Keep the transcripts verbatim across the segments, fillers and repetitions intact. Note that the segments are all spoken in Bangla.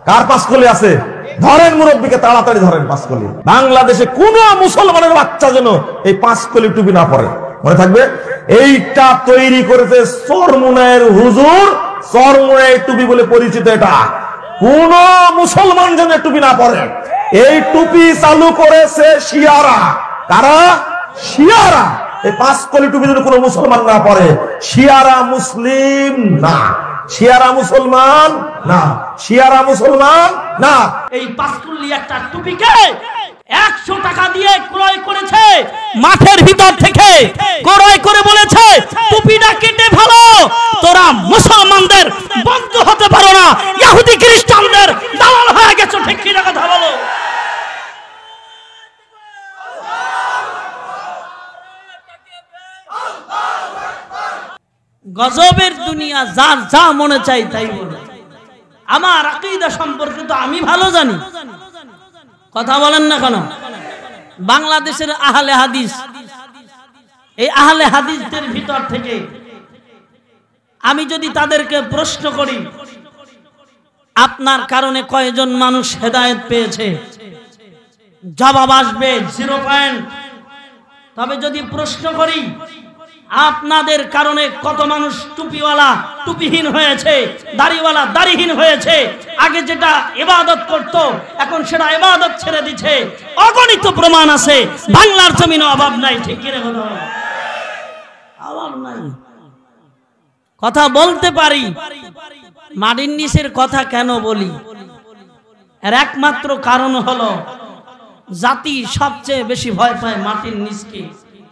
কার পাঁচকলি আছে? ধরেন মুরব্বীকে, তাড়াতাড়ি ধরেন পাঁচকলি। বাংলাদেশে কোন মুসলমানের বাচ্চা যেন এই পাঁচকলি টুপি না পরে, মনে থাকবে। এইটা তৈরি করেছে চরমুনায়ের হুজুর, চরমুনায়ের টুপি বলে পরিচিত। এটা কোন মুসলমান যেন টুপি না পরে। এই টুপি চালু করেছে শিয়ারা। কারা? শিয়ারা। এই পাঁচকলি টুপি যদি কোনো মুসলমান না পরে, শিয়ারা মুসলিম না, শিয়ারা মুসলমান না, শিয়ারা মুসলমান না। এই পাঁচকলি একটা টুপিকে একশো টাকা দিয়ে ক্রয় করেছে, মাঠের ভিতর থেকে ক্রয় করে বলেছে টুপিটা কেটে ফেলো, তোরা মুসলমানদের বন্ধু হতে পারো না, ইহুদি খ্রিস্টানদের দালাল হয়ে গেছো। ঠিক কি না কথা বলো? গজবের দুনিয়া, যার যা মনে চাই তাই বলে। আমার আকীদা সম্পর্কে তো আমি ভালো জানি, কথা বলেন না কেন? বাংলাদেশের আহলে হাদিস, এই আহলে হাদিসদের ভিতর থেকে আমি যদি তাদেরকে প্রশ্ন করি আপনার কারণে কয়জন মানুষ হেদায়েত পেয়েছে, জবাব আসবে জিরো পয়েন্ট। তবে যদি প্রশ্ন করি আপনাদের কারণে কত মানুষ টুপিওয়ালা টুপিহীন হয়েছে, দাড়িওয়ালা দাড়িহীন হয়েছে, আগে যেটা ইবাদত করত এখন সেটা ইবাদত ছেড়ে দিচ্ছে, অগণিত প্রমাণ আছে। বাংলার জমিনে অভাব নাই। ঠিক কি না কথা? অভাব নাই। কথা বলতে পারি। মাটির নিচের কথা কেন বলি? এর একমাত্র কারণ হলো জাতি সবচেয়ে বেশি ভয় পায় মাটির নিচকে।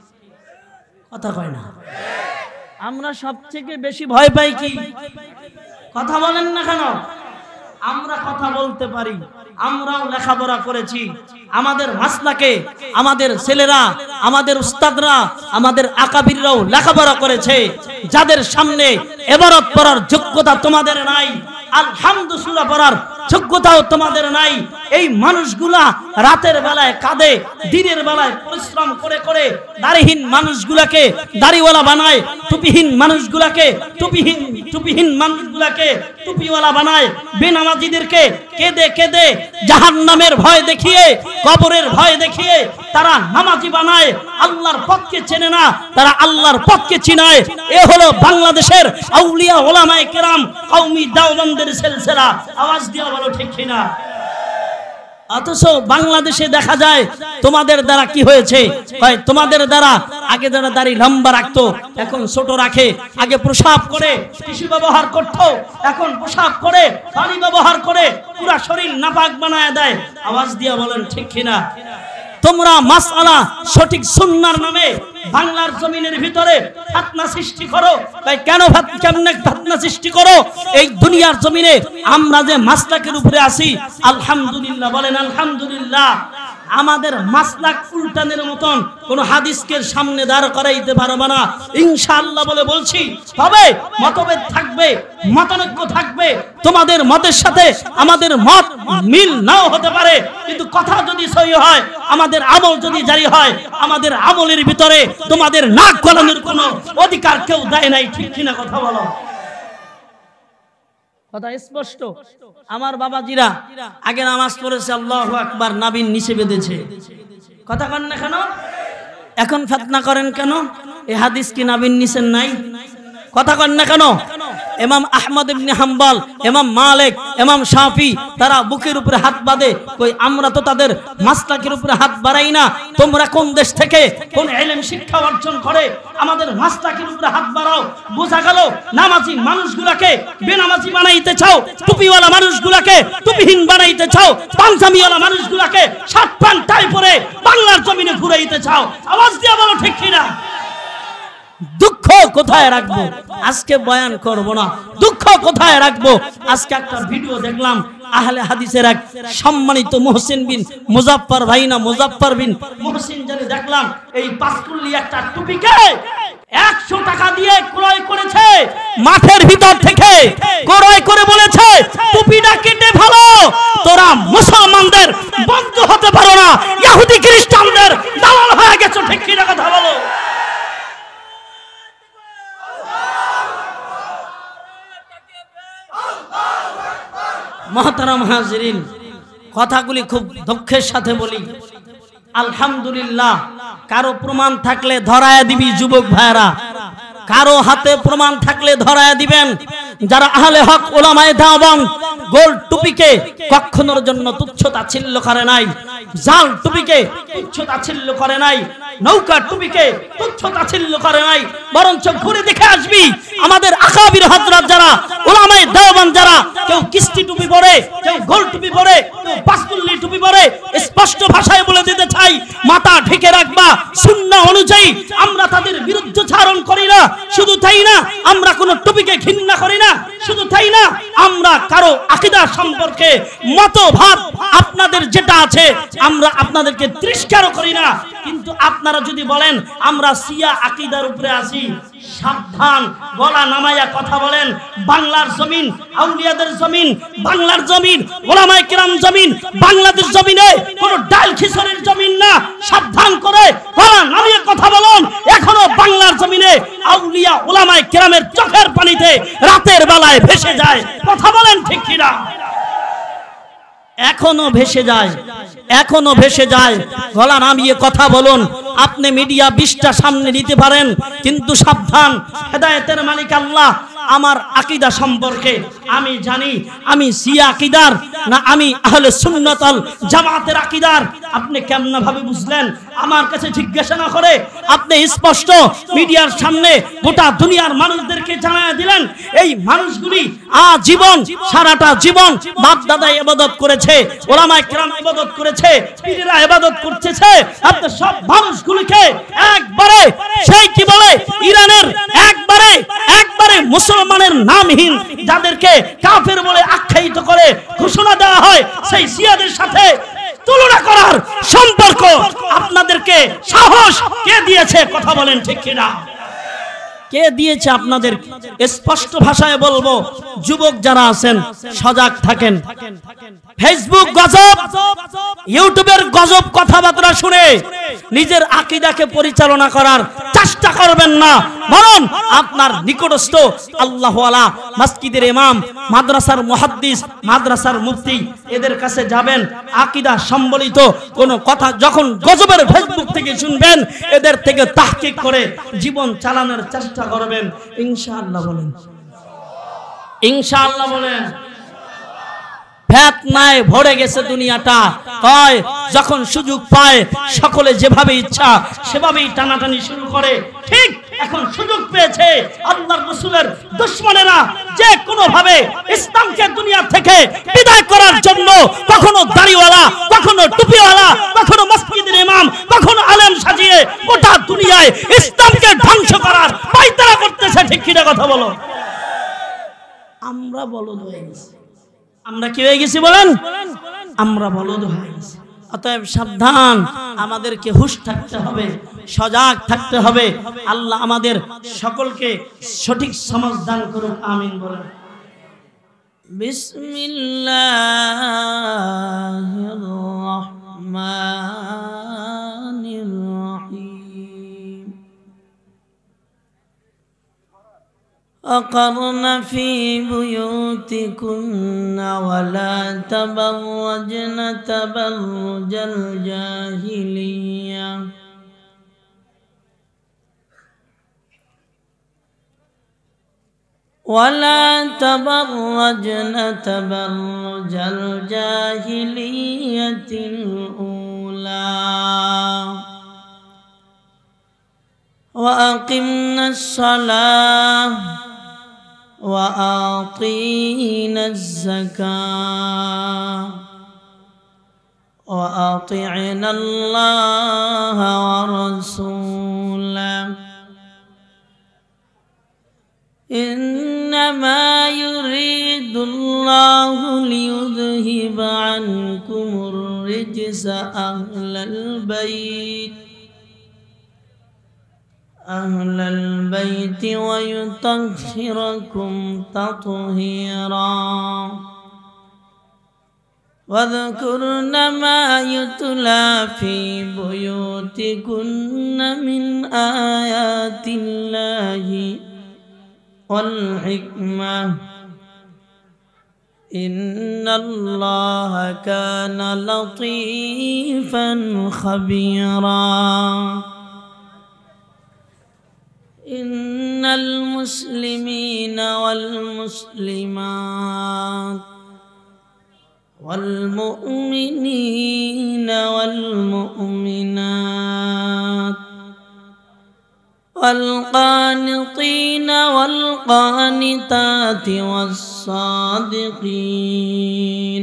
কথা কয় না? আমরা সবথেকে বেশি ভয় পাই কি? কথা বলেন না কেন? আমরা কথা বলতে পারি, আমরাও লেখাপড়া করেছি, আমাদের মাসলাকে আমাদের ছেলেরা, আমাদের উস্তাদরা, আমাদের আকাবিররাও লেখাপড়া করেছে। যাদের সামনে ইবারত পড়ার যোগ্যতা তোমাদের নাই, আলহামদুলিল্লাহ সূরা পড়ার যোগ্যতাও তোমাদের নাই, এই মানুষগুলা রাতের বেলায় কাঁদে, দিনের বেলায় পরিশ্রম করে করে দাড়িহীন মানুষগুলাকে দাড়িওয়ালা বানায়, টুপিহীন মানুষগুলাকে টুপিহীন টুপিহীন মানুষগুলাকে টুপিওয়ালা বানায়, বেনামাজিদেরকে কেঁদে কেঁদে জাহান্নামের ভয় দেখিয়ে, কবরের ভয় দেখিয়ে তারা নামাজি বানায়। আল্লাহর পথকে চেনে না, তারা আল্লাহর পথকে চিনায়। এ হলো বাংলাদেশের আউলিয়া ওলামায়ে কেরাম, কওমি দাওবন্দের সিলসিলা। আওয়াজ দিয়ে বলো ঠিক কিনা? অথচ বাংলাদেশে দেখা যায় তোমাদের দ্বারা কি হয়েছে? তোমাদের দ্বারা আগে যারা দাড়ি লম্বা রাখতো এখন ছোট রাখে, আগে প্রসাব করে টিস্যু ব্যবহার করতো এখন প্রসাব করে পানি ব্যবহার করে পুরা শরীর নাপাক বানায় দেয়। আওয়াজ দিয়ে বলেন ঠিক কিনা? তোমরা মাসআলা সঠিক সুন্নাহর নামে বাংলার জমিনের ভিতরে ফিতনা সৃষ্টি করো। তাই কেন কেমনে ফিতনা সৃষ্টি করো? এই দুনিয়ার জমিনে আমরা যে মাসলাকের উপরে আছি, আলহামদুলিল্লাহ বলেন আলহামদুলিল্লাহ, আমাদের মাসলাক উল্টানের মতন কোন হাদিসকে সামনে দাঁড় করাইতে পারবে না ইনশাআল্লাহ বলে বলছি। তবে মতভেদ থাকবে, মতানৈক্য থাকবে, তোমাদের মতের সাথে আমাদের মত মিল নাও হতে পারে, কিন্তু কথা যদি সহি হয়, আমাদের আমল যদি জারি হয়, আমাদের আমলের ভিতরে তোমাদের নাক গলানোর কোনো অধিকার কেউ দেয় নাই। ঠিক কিনা কথা বলো? কথা স্পষ্ট। আমার বাবাজিরা আগে নামাজ পড়েছে আল্লাহু আকবার, নাবিন নিচে বেঁধেছে। কথা কন না কেন? এখন ফিতনা করেন কেন? এই হাদিস কি নাবিন নিচে নাই? কথা কন না কেন? ইমাম আহমদ ইবনে হাম্বল, ইমাম মালিক, ইমাম শাফি তারা বুকের উপরে হাত বাঁধে, কই আমরা তো তাদের মাসলাকের উপরে হাত বাড়াই না। তোমরা কোন দেশ থেকে কোন ইলম শিক্ষা অর্জন করে আমাদের মাসলাকের উপরে হাত বাড়াও? বোঝা গেল নামাজি মানুষগুলোকে বেনামাজি বানাইতে চাও, টুপিওয়ালা মানুষগুলোকে টুপিহীন বানাইতে চাও, পাঞ্জাবিওয়ালা মানুষগুলোকে শার্ট প্যান্ট টাই পরে বাংলার জমিনে ঘুরাইতে চাও। আওয়াজ দিয়ে বলো ঠিক কিনা? দুঃখ কোথায় রাখবো? আজকে বয়ান করব না, দুঃখ কোথায় রাখবো? আজকে একটা ভিডিও দেখলাম, আহলে হাদিসের এক সম্মানিত মুহসিন বিন মুজাফফর ভাই না মুজাফফর বিন মুহসিন জানি দেখলাম এই পাঁচকুল্লি একটা টুপিকে একশো টাকা দিয়ে ক্রয় করেছে, মাঠের ভিতর থেকে ক্রয় করে বলেছে টুপিটা কেটে ফেলো, তোরা মুসলমানদের বন্ধু হতে পারো না, ইহুদি খ্রিস্টানদের দালাল হয়ে গেছো। ঠিক কি না কথা বলো? মহতারাম হাজিরিন, কথাগুলি খুব দুঃখের সাথে বলি। আলহামদুলিল্লাহ, কারো প্রমাণ থাকলে ধরায় দিবি যুবক ভাইরা, কারো হাতে প্রমাণ থাকলে ধরায় দিবেন। যারা আহলে হক ওলামায়ে দেওবন্দ গোল টুপিকে কখনোর জন্য তুচ্ছ তাচ্ছিল্য করে নাই, জাল টুপিকে তুচ্ছ তাচ্ছিল্য করে নাই, নৌকা টুপিকে তুচ্ছ তাচ্ছিল্য করে নাই, বরঞ্চ ঘুরে দেখে আসবি আমাদের আকাবির হযরত যারা ওলামায়ে দেওবন্দ, যারা কেউ কিস্তি টুপি পরে, কেউ গোল টুপি পরে, কেউ পাঁচকুল্লি টুপি পরে, স্পষ্ট ভাষায় বলে দিতে চাই, মাথা ঢেকে রাখবা সুন্নাহ অনুযায়ী। আমরা তাদের বিরুদ্ধচারণ করি না, শুধু তাই না আমরা কোন টুপিকে ঘৃণা করি না, শুধু তাই না আমরা কারো আকীদা সম্পর্কে মতভাব আপনাদের যেটা আছে আমরা আপনাদেরকে তিরস্কার করি না। কিন্তু আপনারা যদি বলেন আমরা শিয়া আকীদার উপরে আছি, সাবধান, গলা নামাইয়া কথা বলেন। বাংলার জমিন আউলিয়াদের জমিন, বাংলার জমিন ওলামায়ে কেরাম জমিন, বাংলাদেশ জমিনে কোন ডাল খিচুড়ির জমিন না। সাবধান করে গলা নামিয়ে কথা বলুন। এখনো বাংলার জমিনে আউলিয়া ওলামায়ে কেরামের চোখের পানিতে রাতের বেলায় ভেসে যায়, কথা বলেন ঠিক কিনা? এখনো ভেসে যায়, এখনো ভেসে যায়। গলা নামিয়ে কথা বলুন। আপনি মিডিয়া বিশটা সামনে দিতে পারেন, কিন্তু সাবধান, হেদায়েতের মালিক আল্লাহ। আমার আকীদা সম্পর্কে আমি জানি, আমি শিয়া আকীদার না আমি আহলে সুন্নাত ওয়াল জামাতের আকীদার। আপনি কেমন ভাবে বুঝলেন? আমার কাছে জিজ্ঞাসা না করে আপনি স্পষ্ট মিডিয়ার সামনে গোটা দুনিয়ার মানুষদেরকে জানায় দিলেন। এই মানুষগুলি আজীবন সারাটা জীবন বাপ দাদা ইবাদত করেছে, ওলামায়ে কেরাম ইবাদত করেছে, পীরেরা ইবাদত করতেছে। আপনি সব মানুষগুলিকে একবারে সেই কি বলে ইরানের একবারে একবারে মুসলমানের নামহীন যাদেরকে কাফের বলে আখ্যায়িত করে ঘোষণা দেওয়া হয়, সেই শিয়াদের সাথে তুলনা করার সম্পর্ক আপনাদেরকে সাহস কে দিয়েছে? কথা বলেন ঠিক কিনা? কে দিয়েছে আপনাদের? স্পষ্ট ভাষায় বলবো, যুবক যারা আছেন সজাগ থাকেন। ফেসবুক গজব, ইউটিউবের গজব কথাবার্তা শুনে নিজের আকীদাকে পরিচালনা করার চেষ্টা করবেন না, বরং আপনার নিকটস্থ আল্লাহওয়ালা মসজিদের ইমাম, মাদ্রাসার মুহাদ্দিস, মাদ্রাসার মুফতি, এদের কাছে যাবেন। আকীদা সম্বলিত কোন কথা যখন গজবের ফেসবুক থেকে শুনবেন, এদের থেকে তাহকিক করে জীবন চালানোর চেষ্টা করবেন। ইনশাআল্লাহ বলেন, ইনশাআল্লাহ বলেন। ফেতনায় ভরে গেছে দুনিয়াটা, কয় যখন সুযোগ পায় সকলে যেভাবে ইচ্ছা সেভাবেই টানাটানি শুরু করে। ঠিক এখন সুযোগ পেয়েছে আল্লাহর রাসূলের দুশমনেরা যে কোনো ভাবে ইসলামকে দুনিয়া থেকে বিদায় করার জন্য, কখনো দাড়িওয়ালা, কখনো টুপিওয়ালা, কখনো মসজিদের ইমাম, কখনো আলেম সাজিয়ে গোটা দুনিয়ায় ইসলামকে ধ্বংস করার পায়তারা করতেছে। ঠিক কিনা কথা বলো? আমরা বলদ হয়ে গেছি। আমরা কি হয়ে গেছি বলেন? আমরা বলদ হয়ে গেছি। অতএব সাবধান, আমাদেরকে হুঁশ থাকতে হবে, সজাগ থাকতে হবে। আল্লাহ আমাদের সকলকে সঠিক সমঝ দান করুন, আমিন বলেন। বিসমিল্লাহির রহমানির রহিম। أقرن في بيوتكن ولا تبرجن تبرج الجاهلية ولا تبرجن تبرج الجاهلية الأولى وأقمنا الصلاة وآتينا الزكاة وأطعنا الله ورسوله إنما يريد الله ليذهب عنكم الرجس أهل البيت أهل البيت ويطهركم تطهيرا واذكرن ما يتلى في بيوتكن من آيات الله والحكمة ইন্নাল্লাহা কানা লতীফান খাবীরা ইন্নাল মুসলিমিনা ওয়াল মুসলিমাত ওয়াল মুমিনিনা ওয়াল মুমিনাত والقانطين والقانتات والصادقين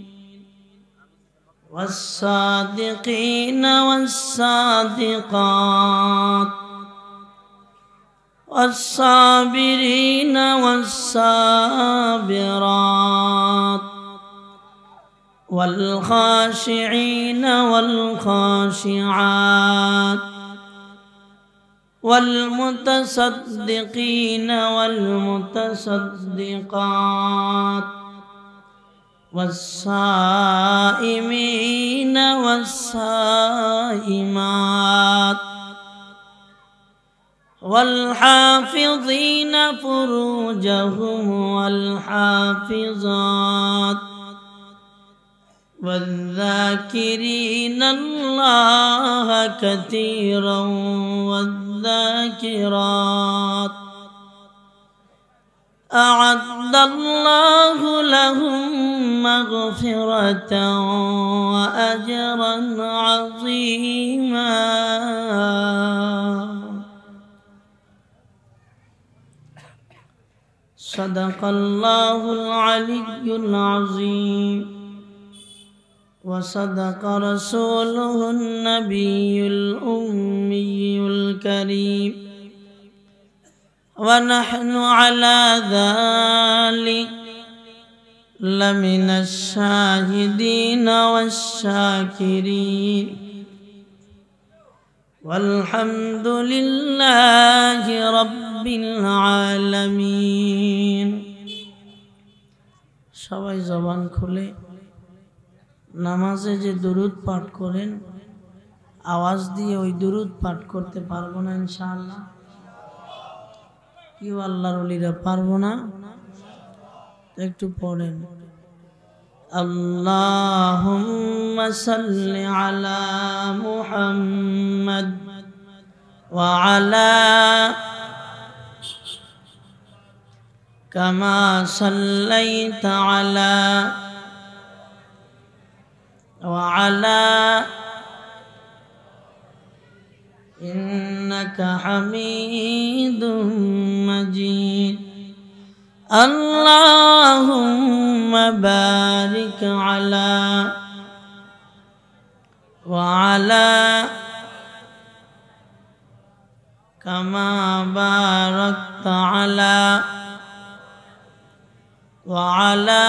والصادقين والصادقات والصابرين والصابرات والخاشعين والخاشعات والمتصدقين والمتصدقات والصائمين والصائمات والحافظين فروجهم والحافظات والذاكرين الله كثيرا والذاكرات أعد الله لهم مغفرة وأجرا عظيما صدق الله العلي العظيم وصدق رسوله النبي الأمي الكريم ونحن على ذلك لمن الشاهدين والشاكرين والحمد لله رب العالمين সবাই জবান খুলে নামাজে যে দুরূদ পাঠ করেন আওয়াজ দিয়ে ওই দুরূদ পাঠ করতে পারবো না ইনশাআল্লাহ কি আল্লাহর ওলিরা পারবো না একটু পড়েন আল্লাহুম্মা সাল্লি আলা মুহাম্মাদ ওয়া আলা কামা সাল্লাইতা আলা وعلى إنك حميد مجيد اللهم بارك على وعلى كما باركت على وعلى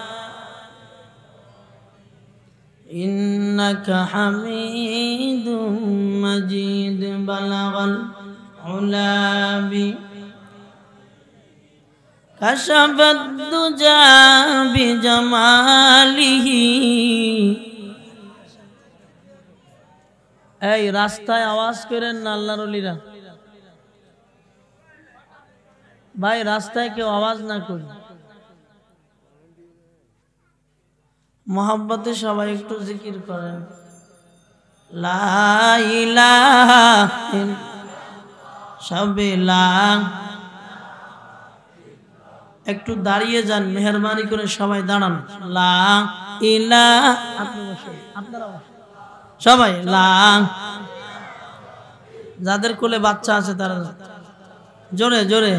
إنك حميد مجيد بلغ العلا كشف الدجى بجماله এই রাস্তায় আওয়াজ করেন না আল্লাহর ওলিরা ভাই রাস্তায় কেউ আওয়াজ না করেন মোহাব্বতে সবাই একটু জিকির করেন লা ইলাহা ইল্লাল্লাহ একটু দাঁড়িয়ে যান মেহেরবানি করে সবাই দাঁড়ান লা ইলাহা আপনারা সবাই লা যাদের কোলে বাচ্চা আছে তারা জোরে জোরে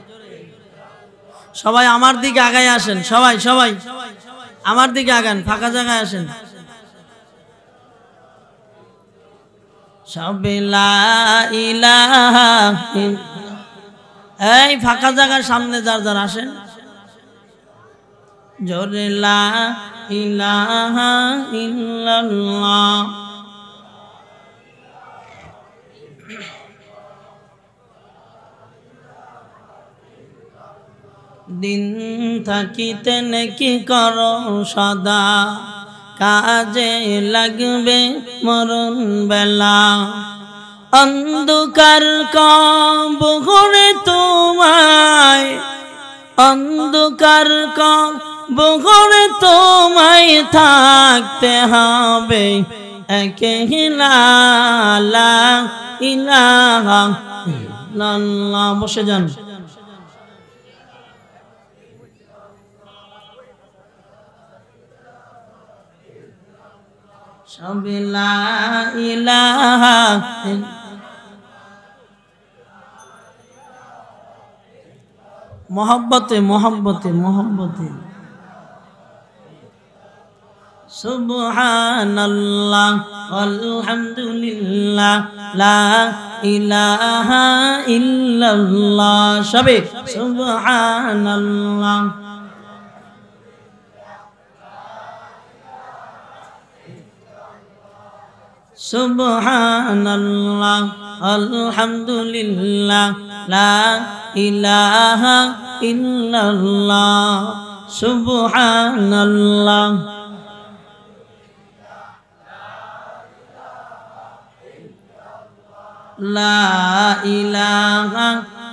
সবাই আমার দিকে আগায় আসেন সবাই সবাই আমার দিকে আগান ফাঁকা জায়গায় আসেন সবে লা ইলাহা এই ফাঁকা জায়গার সামনে যার যার আসেন জোরে লা ইলাহা ইল্লাল্লাহ দিন থাকিতে নেকি করো সদা কাজে লাগবে মরণ বেলা অন্ধকার কবরে তোমায় অন্ধকার বগরে তোমায় থাকতে হবে একলা লা ইলাহা ইল্লাল্লাহ। বসে যান। সব লা ইলাহা মোহাব্বতে মোহাব্বতে মোহাব্বতে সুবহানাল্লাহ আলহামদুলিল্লাহ লা ইলাহা ইল্লাল্লাহ। সবে সুবহানাল্লাহ সুবহানাল্লাহ আলহামদুলিল্লাহ লা ইলাহা ইল্লাল্লাহ সুবহানাল্লাহ লা ইলাহা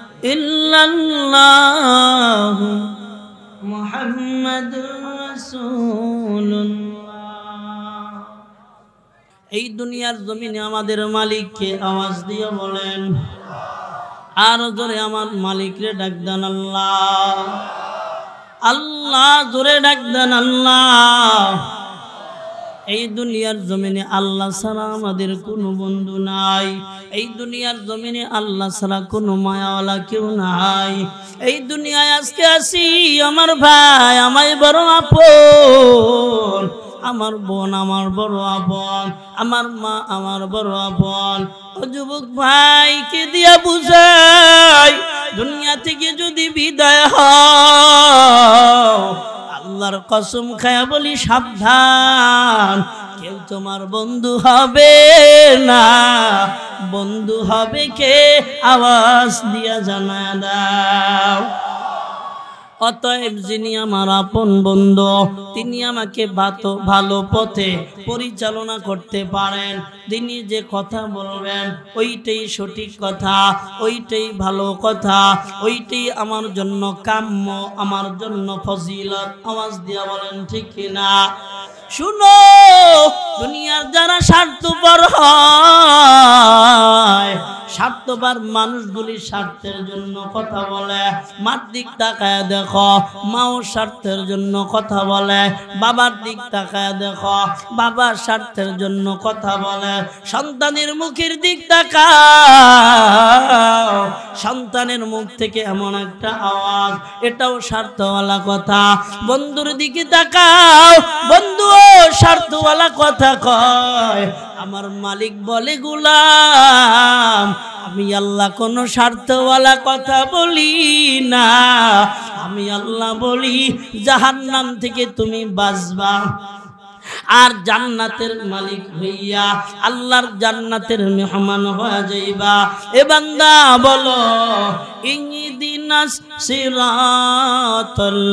ইল্লাল্লাহ মুহাম্মাদুর রাসূলুল্লাহ। এই দুনিয়ার জমিনে আমাদের মালিককে আওয়াজ দিয়ে বলেন, আর জোরে আমার মালিকরে ডাক দেন আল্লাহ। আল্লাহ জোরে ডাক দেন আল্লাহ। এই দুনিয়ার জমিনে আল্লাহ ছাড়া আমাদের কোনো বন্ধু নাই। এই দুনিয়ার জমিনে আল্লাহ ছাড়া কোনো মায়াওয়ালা কেউ নাই। এই দুনিয়ায় আজকে আসি আমার ভাই আমায় বড় আপন, আমার বোন আমার বড় আপন, আমার মা আমার বড় আপন। ও যুবক ভাইকে দিয়া বুঝাই, দুনিয়া থেকে যদি বিদায় হও আল্লাহর কসম খায়া বলি সাবধান, কেউ তোমার বন্ধু হবে না। বন্ধু হবে কে? আওয়াজ দিয়া জানা দাও। অতএব যিনি আমার আপন বন্ধু, তিনি আমাকে ভালো পথে পরিচালনা করতে পারেন। তিনি যে কথা বলবেন ওইটাই সঠিক কথা, ওইটাই ভালো কথা, ওইটাই আমার জন্য কাম্য, আমার জন্য ফজিলত। আওয়াজ দিয়া বলেন ঠিক কিনা? শুনো, দুনিয়ার যারা স্বার্থপর হয়, স্বার্থপর মানুষগুলি স্বার্থের জন্য কথা বলে। মার দিক তাকায় দেখো, মাও স্বার্থের জন্য কথা বলে। বাবার দিক তাকায় দেখো, বাবার স্বার্থের জন্য কথা বলে। সন্তানের মুখের দিক তাকাও, সন্তানের মুখ থেকে এমন একটা আওয়াজ, এটাও স্বার্থওয়ালা কথা। বন্ধুর দিকে তাকাও, বন্ধু স্বার্থওয়ালা কথা কয়। আমার মালিক বলে, গোলাম আমি আল্লাহ কোনো স্বার্থওয়ালা কথা বলি না। আমি আল্লাহ বলি জাহান্নাম থেকে তুমি বাঁচবা আর জান্নাতের মালিক হইয়া আল্লাহর জান্নাতের মেহমান হয়ে যাইবা। এ বান্দা বলো ইহদিনাস সিরাতাল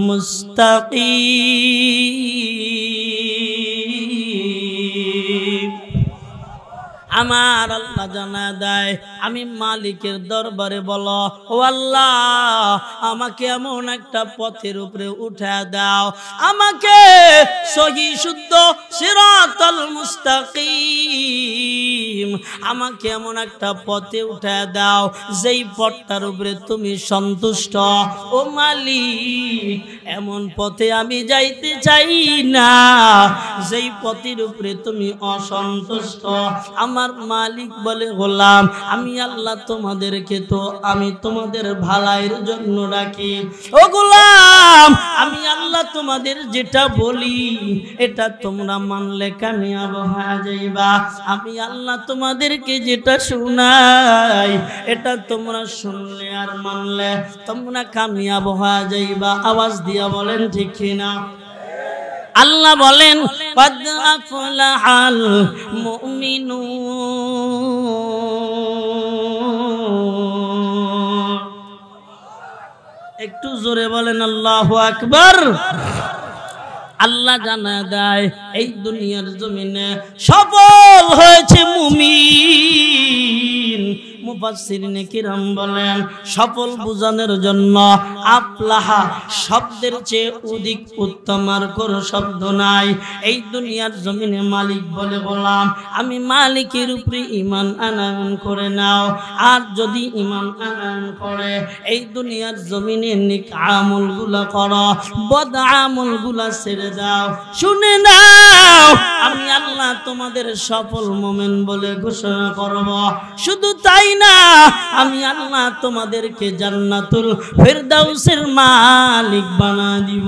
মুস্তাকিম। আমার আল্লাহ জানা দেয়, আমি মালিকের দরবারে বলো, ও আল্লাহ আমাকে এমন একটা পথের উপরে উঠা দাও, আমাকে সহি শুদ্ধ সিরাতাল মুস্তাকিম, আমাকে এমন একটা পথে উঠা দাও যেই পথটার উপরে তুমি সন্তুষ্ট। ও মালিক, এমন পথে আমি যাইতে চাই না যেই পথের উপরে তুমি অসন্তুষ্ট। আমার মালিক বলে, গোলাম আমি আল্লাহ তোমাদেরকে তো আমি তোমাদের ভালাইয়ের জন্য ডাকি। ও গোলাম, আমি আল্লাহ তোমাদের যেটা বলি এটা তোমরা মানলে কামিয়াব হয়ে যাইবা। আমি আল্লাহ তোমাদেরকে যেটা শোনাই এটা তোমরা শুনলে আর মানলে তোমরা কামিয়াব হয়ে যাইবা। আওয়াজ দিয়া বলেন ঠিক কিনা? আল্লাহ বলেন কদ আফলাহাল মুমিনুন। একটু জোরে বলেন আল্লাহু আকবার। আল্লাহ জানা দেয় এই দুনিয়ার জমিনে সফল হয়েছে মুমিন, মুফাসসিরিনে কিরাম বলেন সফল বোঝানোর জন্য আফলাহা শব্দের চেয়ে অধিক উত্তম আর কোনো শব্দ নাই। এই দুনিয়ার জমিনে মালিক বলে গোলাম আমি মালিকের উপরে ঈমান আনয়ন করে নাও। আর যদি ঈমান আনয়ন করে এই দুনিয়ার জমিনে নেক আমলগুলো করো, বদ আমলগুলো ছেড়ে দাও। শুনে নাও আমি আল্লাহ তোমাদের সফল মুমিন বলে ঘোষণা করব। শুধু তাই না আমি আল্লাহ তোমাদেরকে জান্নাতুল ফেরদাউসের মালিক বানা দিব।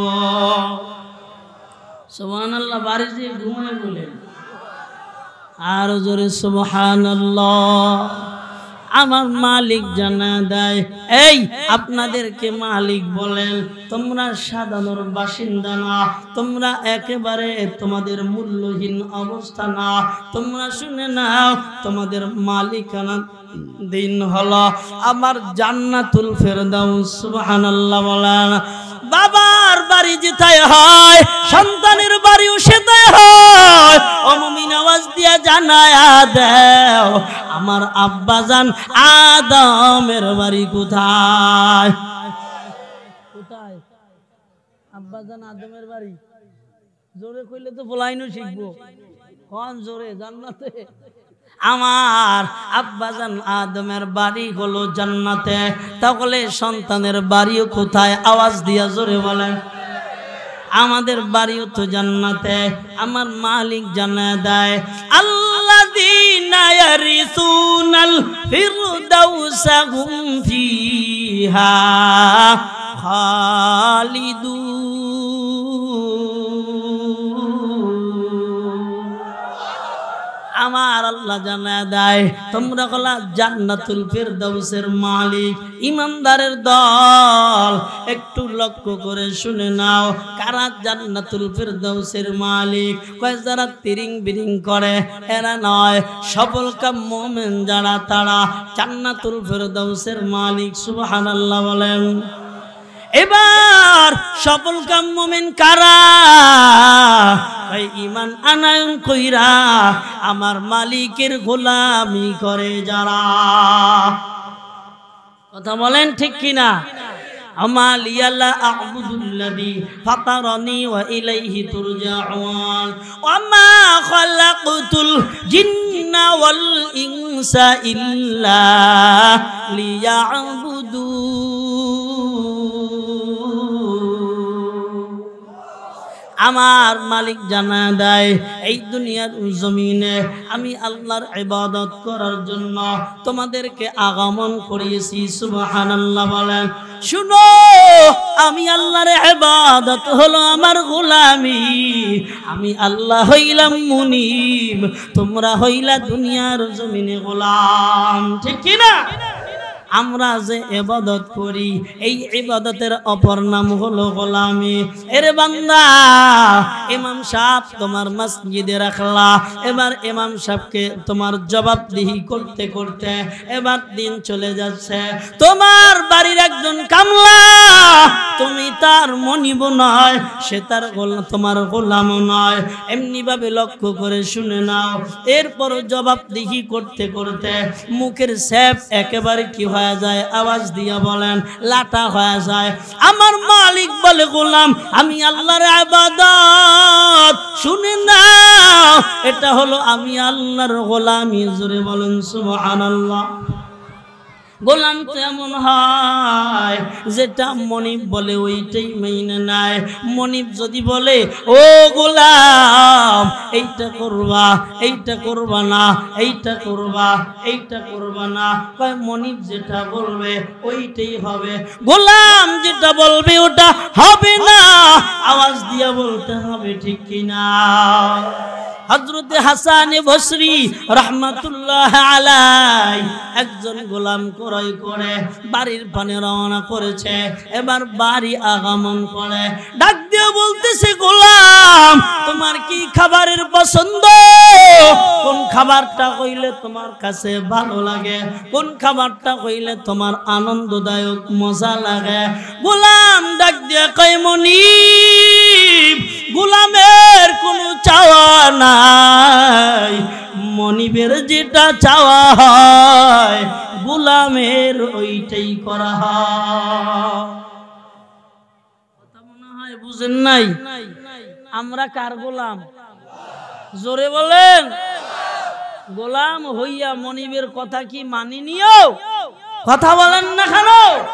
সুবহানাল্লাহ। বাড়ি যে ঘুমায় বলেন আর জোরে সুবহানাল্লাহ। আমার মালিক জানা দেয় এই আপনাদেরকে মালিক বলেন তোমরা সাধারণ বাসিন্দা না, তোমরা একেবারে তোমাদের মূল্যহীন অবস্থা না। তোমরা শুনে নাও তোমাদের মালিকানা দিন হলো আমার জান্নাতুল ফেরদাউস। সুবহানাল্লাহ বলেন। বাবার বাড়ি যেটাই হয় সন্তানের বাড়িও সেটাই হয়। ও মুমিন আওয়াজ দিয়া জানায়া দাও আমার আব্বাজান আদমের বাড়ি কোথায়? কোথায় আব্বাজান আদমের বাড়ি? জোরে কইলে তো বলাইনো শিখবো। কোন জোরে? জান্নাতে। আমার আব্বাজান আদমের বাড়ি হলো জান্নাতে। তাহলে সন্তানের বাড়িও কোথায়? আওয়াজ দিয়া জোরে বলেন। আমাদের বাড়িও তো জান্নাতে। আমার মালিক জানা দেয় আল্লাযীনা ইয়ারিসুনাল ফিরদাউসা হুম ফিহা খালিদুন। আমার আল্লাহ জানা দেয় তোমরা হলা জান্নাতুল ফেরদাউসের মালিক। ইমানদারের দল একটু লক্ষ্য করে শুনে নাও কারা জান্নাতুল ফেরদাউসের মালিক। কয় যারা তিরিং বিরিং করে এরা নয়, সফল কাম মুমিন যারা তারা জান্নাতুল ফেরদাউসের মালিক। সুবহানাল্লাহ বলেন। এবার সফল কাম মুমিন কারা? ভাই ঈমান আনয়ন কইরা আমার মালিকের গোলামি করে যারা। কথা বলেন ঠিক কিনা? আমালিয়ালা আ'বুদুল্লাযী ফাতারানি ওয়া ইলাইহি তুরজাউন ওয়া মা খালাকতুল জিন্না ওয়াল ইনসা ইল্লা লিয়া'বুদুন। আমার মালিক জানা দেয় এই দুনিয়ার জমিনে আমি আল্লাহর ইবাদত করার জন্য তোমাদেরকে আগমন করিয়েছি। সুবহানাল্লাহ বলেন। শুনো আমি আল্লাহর ইবাদত হলো আমার গোলামি। আমি আল্লাহ হইলাম মুনিব, তোমরা হইলা দুনিয়ার জমিনে গোলাম। ঠিক কি না? আমরা যে ইবাদত করি এই ইবাদতের অপর নাম হলো গোলামি। এরে বান্দা ইমাম সাহেব তোমার মসজিদে রাখলা, এবার ইমাম সাহেবকে তোমার জবাবদিহি করতে করতে এবার দিন চলে যাচ্ছে। তোমার বাড়ির একজন কামলা, তুমি তার মনিব নয়, সে তার তোমার গোলাম নয়। এমনি ভাবে লক্ষ্য করে শুনে নাও। এরপর জবাবদিহি করতে করতে মুখের স্যাপ একেবারে কি হয়ে যায়? আওয়াজ দিয়া বলেন লাটা হয়ে যায়। আমার মালিক বলে গোলাম আমি আল্লাহর ইবাদত শুনে নাও, এটা হলো আমি আল্লাহর গোলামি। জোরে বলেন সুবহানাল্লাহ। গোলাম তো এমন হয় যেটা মনিব বলে ওইটাই মেনে নেয়। মনিব যদি বলে ও গোলাম এইটা করবা, এইটা করবা না, এইটা করবা, এইটা করবা না, কয় মনিব যেটা বলবে ওইটাই হবে। গোলাম যেটা বলবে ওটা হবে না। আওয়াজ দিয়া বলতে হবে ঠিক কিনা? হযরত হাসান বসরি রাহমাতুল্লাহ আলাইহি একজন গোলাম ক্রয় করে বাড়ির পানে রওনা করেছে। এবার বাড়ি আগমন করে ডাক দিয়ে বলতেছে গোলাম তোমার কি খাবারের পছন্দ? কোন খাবারটা কইলে তোমার কাছে ভালো লাগে? কোন খাবারটা কইলে তোমার আনন্দদায়ক মজা লাগে? গোলাম ডাক দিয়ে কয় মনিব গোলামের কোনো চাওয়া নাই, মনিবের যেটা চাওয়া হয় গোলামের ওইটাই করা হয়। কথা মনে হয় বুঝেন নাই? আমরা কার গোলাম? জোরে বলেন। গোলাম হইয়া মনিবের কথা কি মানি নিও? কথা বলেন না কেন?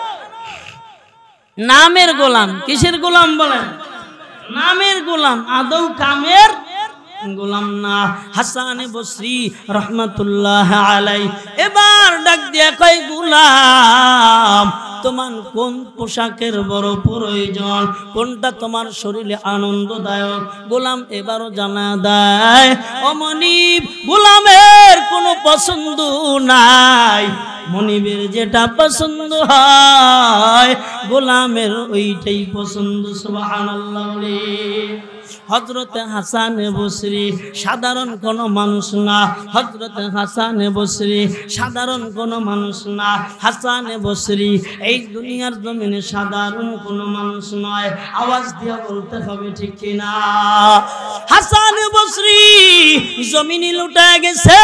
নামের গোলাম। কিসের গোলাম বলেন? নামের গোলাম, আদৌ কামের গোলাম না। হাসান বসরি রহমাতুল্লাহ আলাই এবার ডাক দিয়া কয়, গোলাম তোমার কোন পোশাকের বড় প্রয়োজন, কোনটা তোমার শরীরে আনন্দদায়ক? গোলাম এবারও জানা দেয়, ও মনিব গোলামের কোনো পছন্দ নাই, মনিবের যেটা পছন্দ হয় গোলামের ওইটাই পছন্দ। সুবহানাল্লাহ। হযরতে হাসান বসরি সাধারণ কোন মানুষ না। হযরতে হাসান বসরি সাধারণ কোন মানুষ না। হাসান বসরি এই দুনিয়ার জমিনে সাধারণ কোন মানুষ নয়। আওয়াজ দিয়ে বলতে হবে ঠিক কিনা? হাসান বসরি জমিনে লুটা গেছে।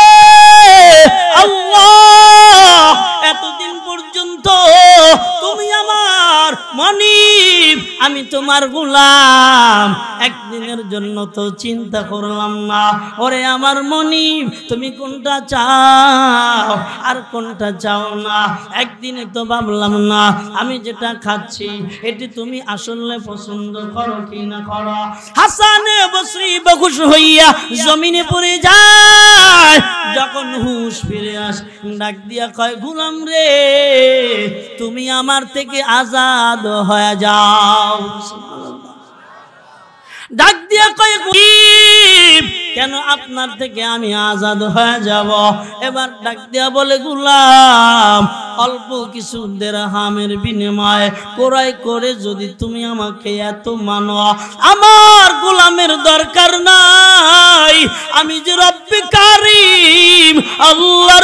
আল্লাহ এতদিন পর্যন্ত তুমি আমার মনিব, আমি তোমার গোলাম, একদিনের জন্য তো চিন্তা করলাম না। ওরে আমার মনিব তুমি কোনটা চাও আর কোনটা চাও না, একদিনে তো ভাবলাম না আমি যেটা খাচ্ছি এটি তুমি আসলে পছন্দ করো কি না করো। হাসানে বসরি বেহুশ হইয়া জমিনে পড়ে যায়। যখন হুঁশ ফিরে আস ডাক দিয়া কয়, গোলাম রে তুমি আমার থেকে আজাদ হয়ে যাও। ডাক দিয়া কয়, কেন আপনার থেকে আমি আজাদ হয়ে যাব? এবার ডাক দিয়া বলে, গোলাম অল্প কিছু দিরহামের বিনিময়ে ক্রয় করে যদি তুমি আমাকে এত মানো, আমার গোলামের দরকার নাই। আমি যে রব্বে কারীম আল্লাহর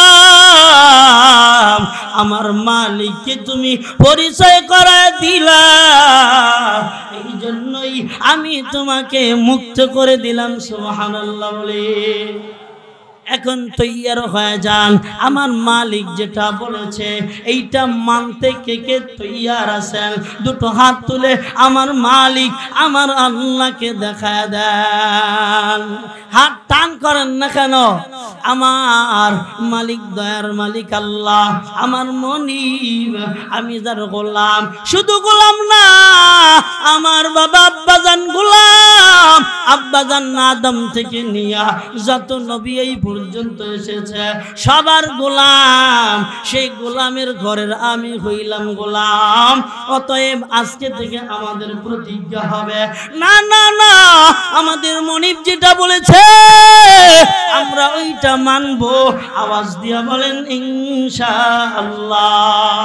গোলাম, আমার মালিককে তুমি পরিচয় করায় দিলা, এই জন্যই আমি তোমাকে মুক্ত করে দিলাম। সুবহানাল্লাহ বলে এখন তৈয়ার হয়ে যান। আমার মালিক যেটা বলেছে এইটা মানতে কে কে তৈয়ার আছেন? দুটো হাত তুলে আমার মালিক আমার আল্লাহকে দেখা দেন। হাত টান করেন না কেন? আমার মালিক দয়ার মালিক আল্লাহ, আমার মনিব, আমি যার গোলাম। শুধু গোলাম না, আমার বাবা আব্বাজান গোলাম। আব্বাজান আদম থেকে নিয়া যত নবী এই পর্যন্ত এসেছে সবার গোলাম। সেই গোলামের ঘরের আমি হইলাম গোলাম। অতএব আজকে থেকে আমাদের প্রতিজ্ঞা হবে, না না না, আমাদের মনিব যেটা বলেছে আমরা ওইটা মানবো। আওয়াজ দিয়া বলেন ইনশাআল্লাহ।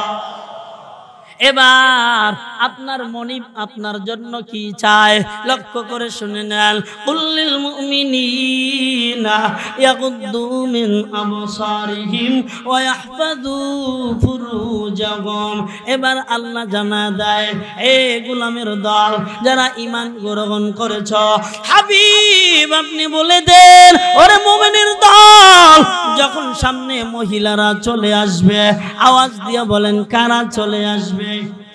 এবার আপনার মনিব আপনার জন্য কি চায় লক্ষ্য করে শুনে নেন। কুল্লিল মুমিনিনা ইয়াগুদ্দু মিন আবসারিহিম ওয়া ইয়াহফাযু ফুরুজাহুম। এবার আল্লাহ জানা দেয়, এ গোলামের দল যারা ঈমান গ্রহণ করেছ, হাবিব আপনি বলে দেন, ওরে মুমিনের দল, যখন সামনে মহিলারা চলে আসবে আওয়াজ দিয়ে বলেন কারা চলে আসবে?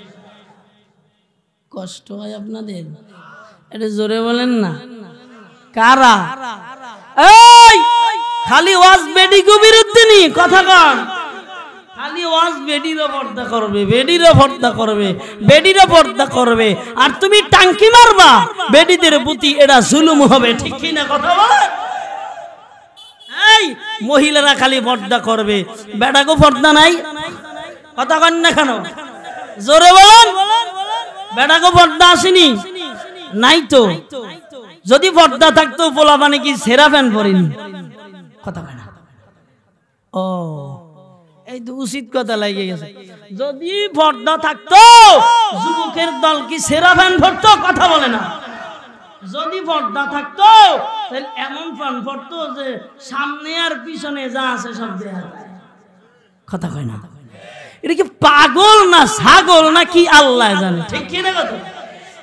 কষ্ট হয় আপনাদের? এটা জোরে বলেন না, কারা? এই খালি ওয়াজ বেডিকে বিরুদ্ধে নি কথা কন। খালি ওয়াজ বেডিরও পর্দা করবে, বেডিরও পর্দা করবে, বেডিরও পর্দা করবে, আর তুমি টাঙ্কি মারবা বেডিদের প্রতি, এটা জুলুম হবে। ঠিক কি না কথা বলেন? এই মহিলারা খালি পর্দা করবে, বেটাকে পর্দা নাই। কথা কন না কেন? জোরে বলেন। বেটাকে পর্দা আসেনি? নাই তো। যদি পর্দা থাকতো পোলা মানে কি সেরা প্যান্ট পরেনি? কথা কয় না। ও এই তো উচিত কথা লাগে গেছে। যদি পর্দা থাকতো যুবকের দল কি সেরা প্যান্ট পরতো? কথা বলে না। যদি পর্দা থাকতো তাহলে এমন প্যান্ট পরতো যে সামনে আর পিছনে যা আছে সব দেখা যায়। কথা কয় না। এটা কি পাগল না ছাগল না কি আল্লাহ জানে? ঠিক কি না কথা?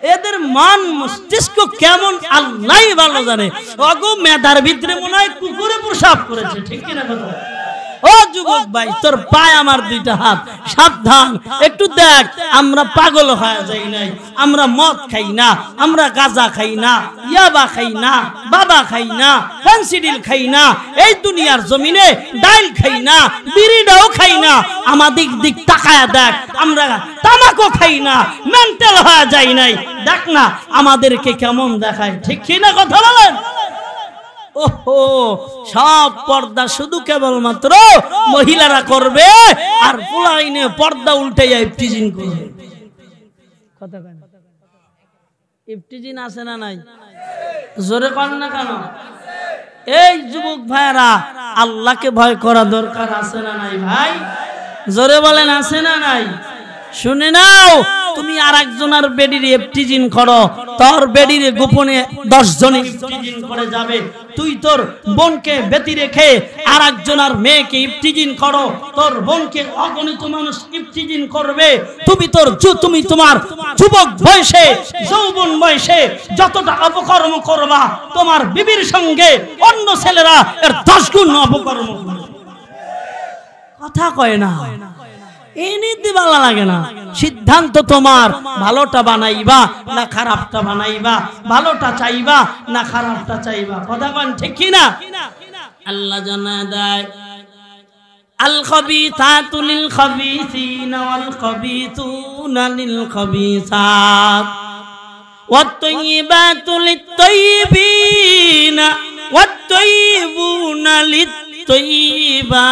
এদের মান মস্তিষ্ক কেমন আল্লাহই ভালো জানে। অগো মেধার ভিতরে মনে হয় কুকুরে প্রসাব করেছে, ঠিক কিনা কথা? ও যুবক ভাই, তোর পায় আমার দুইটা হাত, সাবধান একটু দেখ। আমরা পাগল হয়ে যাই নাই, আমরা মদ খাই না, আমরা গাঁজা খাই না, ইয়াবা খাই না, বাবা খাই না, ফেন্সিডিল খাই না, এই দুনিয়ার জমিনে ডাইল খাই না, বিড়িটাও খাই না। আমাদের দিক তাকায় দেখ, আমরা তামাকও খাই না, মেন্টাল হয়ে যাই নাই। দেখ না আমাদেরকে কেমন দেখায়, ঠিক কিনা কথা বলেন? ওহো, সব পর্দা শুধু কেবলমাত্র মহিলারা করবে, আর পুলাইনে পর্দা উল্টে যায় ইফতিজিন করবে। কথা কেন? ইফতিজিন আছে না নাই? জোরে কর না কেন? এই যুবক ভাইরা, আল্লাহকে ভয় করা দরকার আছে না নাই ভাই? জোরে বলেন, আছে না নাই? শুনে নাও, তুমি আর একজনের বেডির ইফতিজিন করো, তোর বেডির গোপনে দশ জন ইফতিজিন করে যাবে। তুই তোর বোনকে বেতি রেখে আর একজনের মেয়েকে ইফতিজিন করো, তোর বোনকে অগণিত মানুষ ইফতিজিন করবে। তুমি তোর তুমি তোমার যুবক বয়সে, যৌবন বয়সে যতটা অপকর্ম করবা, তোমার বিবির সঙ্গে অন্য ছেলেরা এর দশ গুণ অপকর্ম করবে। কথা কয় না, এই নীতি ভালো লাগে না। সিদ্ধান্ত তোমার, ভালোটা বানাইবা না খারাপটা বানাইবা, ভালোটা চাইবা না খারাপটা চাইবা। কথা বলেন ঠিক কি না? আল্লাহ জানা দেয়, আল খাবিসাতু লিল খাবিসিনা ওয়াল খাবিসুনা লিল খাবিসাত ওয়াত তাইয়িবাতু লিত তাইয়িবিনা ওয়াত তাইয়িবুনা লিত তৈবা।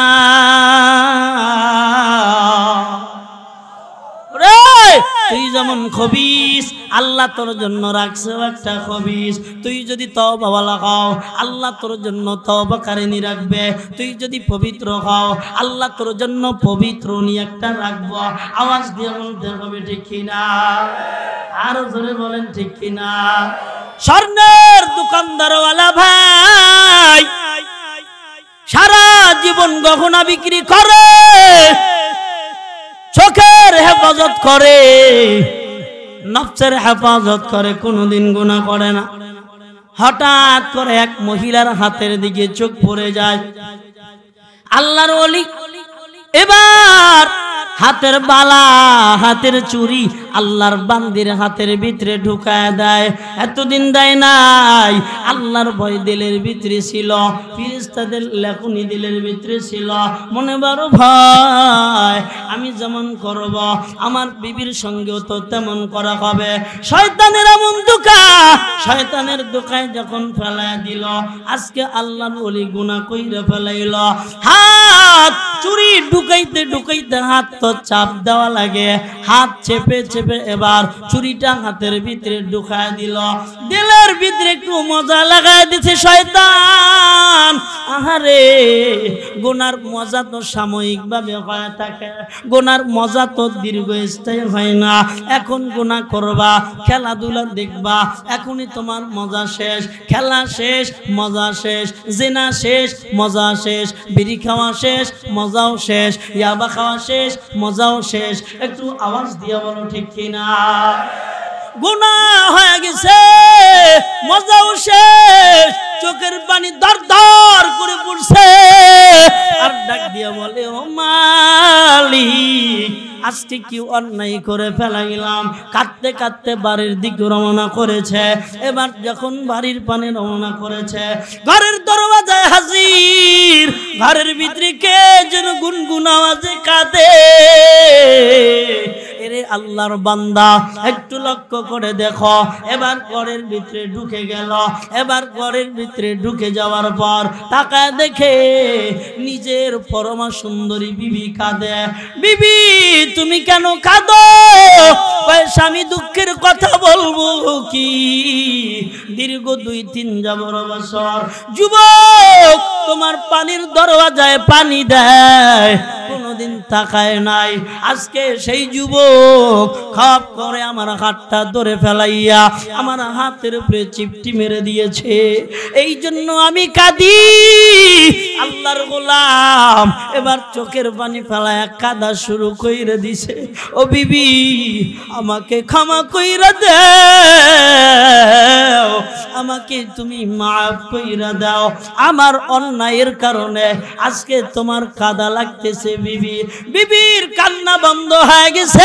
তুই যেমন খবিস, আল্লাহ তোর জন্য রাখছে একটা খবিস। তুই যদি তওবা ওয়ালা হও, আল্লাহ তোর জন্য তওবাকারিনী রাখবে। তুই যদি পবিত্র হও, আল্লাহ তোর জন্য পবিত্র নিয়ে একটা রাখবো। আওয়াজ দিয়ে বলতে হবে ঠিক কিনা? আরো জোরে বলেন ঠিক কিনা? স্বর্ণের দোকানদারওয়ালা ভাই সারা জীবন গহনা বিক্রি করে, চোখের হেফাজত করে, নফসের হেফাজত করে, কোনোদিন গুনাহ করে না। হঠাৎ করে এক মহিলার হাতের দিকে চোখ পড়ে যায়। আল্লাহর ওলি এবার হাতের বালা, হাতের চুরি আল্লাহর বান্দির হাতের ভিতরে ঢুকায় দেয়। এতদিন দেয় নাই, আল্লাহর ভয় দিলের ভিতরে ছিল, ফেরেশতাদের লেখনি দিলের ভিতরে ছিল। মনে বড় ভয়, আমি যেমন করব আমার বিবির সঙ্গেও তো তেমন করা হবে। শয়তানের এমন ধোঁকা, শয়তানের ধোঁকায় যখন ফেলায় দিল, আজকে আল্লাহর ওলি গুনাহ কইরা ফেলাইল। হাত চুরি ঢুকাইতে ঢুকাইতে হাত তো চাপ দেওয়া লাগে, হাত চেপে চেপে এবার চুরিটা হাতের ভিতরে ঢুকায় দিল। দিলের ভিতরে একটু মজা লাগায় দিছে শয়তান। আহারে, গুনার মজা তো সাময়িক ভাবে হয়ে থাকে, গুনার মজা তো দীর্ঘস্থায়ী হয় না। এখন গুনাহ করবা, খেলাধুলা দেখবা, এখনই তোমার মজা শেষ। খেলা শেষ, মজা শেষ, জিনা শেষ, মজা শেষ, বিড়ি খাওয়া শেষ, মজাও শেষ, ইয়াবা খাওয়া শেষ, মজাও শেষ। একটু আওয়াজ দিয়ে বলো ঠিক কিনা? গুনাহ হয়ে গেছে, মজাও শেষ, চোখের পানি দর দর করে পড়ছে, আর ডাক দিয়ে বলে, ও মালিক, আজকে কি অন্যায় করে ফেলাইলাম। কাঁদতে কাঁদতে বাড়ির দিকে রওনা করেছে। এবার যখন বাড়ির পানে রওনা করেছে, ঘরের দরওয়াজায় হাজির। ঘরের ভিতরে কে যেন গুনগুন আওয়াজে কাঁদে। এরে আল্লাহর বান্দা, একটু লক্ষ্য করে দেখো। এবার ঘরের ভিতরে ঢুকে গেল। এবার ঘরের ভিতরে ঢুকে যাওয়ার পর তাকায় দেখে নিজের পরমা সুন্দরী বিবি কাঁদে। বিবি, তুমি কেন কাঁদো? স্বামী দুঃখের কথা বলবো কি, দীর্ঘ দুই তিন যাবর বছর যুবক তোমার পানির দরওয়াজায় পানি দেয়, কোনদিন তাকায় নাই। আজকে সেই যুবক খাপ করে আমার হাতটা ধরে ফেলাইয়া আমার হাতের উপরে চিপটি মেরে দিয়েছে। এই জন্য আমি কাঁদি। আল্লাহর গোলাম এবার চোখের পানি ফেলায় কাঁদা শুরু কইরা দিছে। ও বিবি আমাকে ক্ষমা কইরা দাও, আমাকে তুমি মাফ কইরা দাও, আমার অন্যায়ের কারণে আজকে তোমার কাঁদা লাগতেছে। বিবি বিবির কান্না বন্ধ হয়ে গেছে।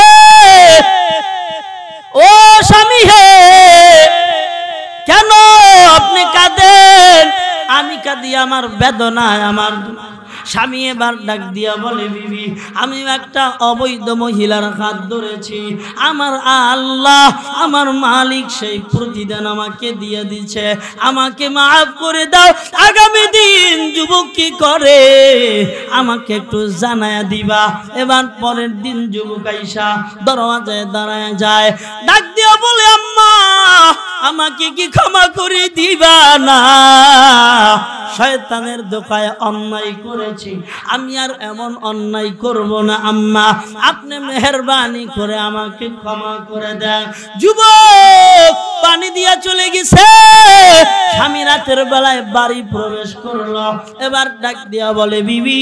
ও স্বামী হে, কেন আপনি কাঁদেন? আমি কাঁদি আমার বেদনায়। আমার স্বামী এবার ডাক দিয়া বলে, বিবি আমি একটা অবৈধ মহিলার হাত ধরেছি, আমার আল্লাহ আমার মালিক সেই প্রতিদান আমাকে দিয়ে দিচ্ছে, আমাকে মাফ করে দাও। আগামী দিন যুবক কি করে আমাকে একটু জানায়া দিবা। এবার পরের দিন যুবক আইসা দরওয়াজায় দাঁড়ায় যায়, ডাক দিয়া বলে, আম্মা আমাকে কি ক্ষমা করে দিবা না? শয়তানের দোকায় অন্যায় করেছি, আমি আর এমন অন্যায় করব না আম্মা, আপনি মেহেরবানি করে আমাকে ক্ষমা করে দেন। যুবক পানি দিয়া চলে গেছে। স্বামী রাতের বেলায় বাড়ি প্রবেশ করলো, এবার ডাক দিয়া বলে, বিবি